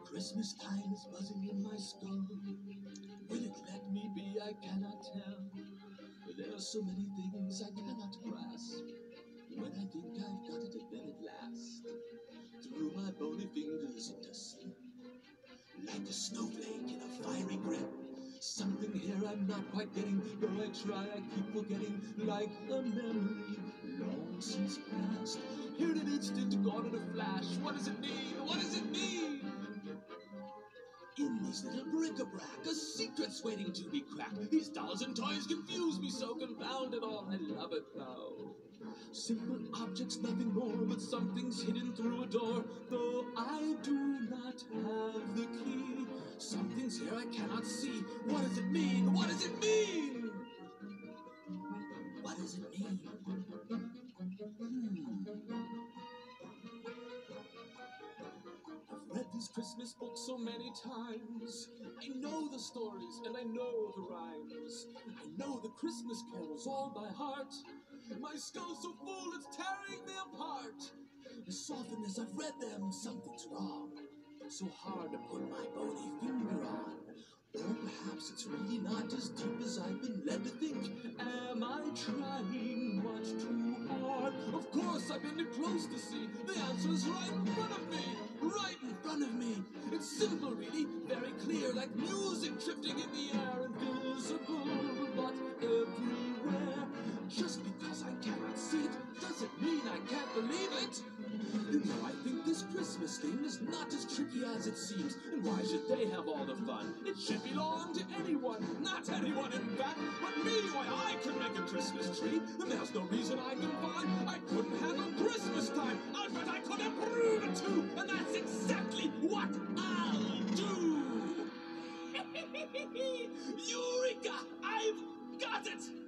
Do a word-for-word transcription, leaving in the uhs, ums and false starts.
Christmas time is buzzing in my skull. Will it let me be? I cannot tell. There are so many things I cannot grasp. When I think I've got it, then at last, through my bony fingers into sleep, like a snowflake in a fiery grip. Something here I'm not quite getting. Though I try, I keep forgetting. Like a memory long since past, here in an instant, gone in a flash. What does it mean? What does it mean? In these little bric-a-brac, a secret's waiting to be cracked. These dolls and toys confuse me so, confound it all. I love it now. Simple objects, nothing more, but something's hidden through a door. Though I do not have the key, something's here I cannot see. What does it mean? What does it mean? What does it mean? Hmm. I've read these Christmas books so many times. I know the stories and I know the rhymes. I know the Christmas carols all by heart. My skull's so full it's tearing me apart. As often as I've read them, something's wrong. So hard to put my bony finger on. Or perhaps it's really not as deep as I've been led to think. Am I trying much too hard? Of course I've been too close to see. The answer's right in front of me. Right in front of me. It's simple really, very clear. Like music drifting in the air. Invisible, but everywhere. Just because I cannot see it doesn't mean I can't believe it. You know, I think this Christmas thing is not as tricky as it seems. And why should they have all the fun? It should belong to anyone. Not anyone, in fact, but me. Why, I can make a Christmas tree, and there's no reason I can find I couldn't handle Christmas time. I bet I could improve it too, and that's exactly what I'll do. Eureka! I've got it!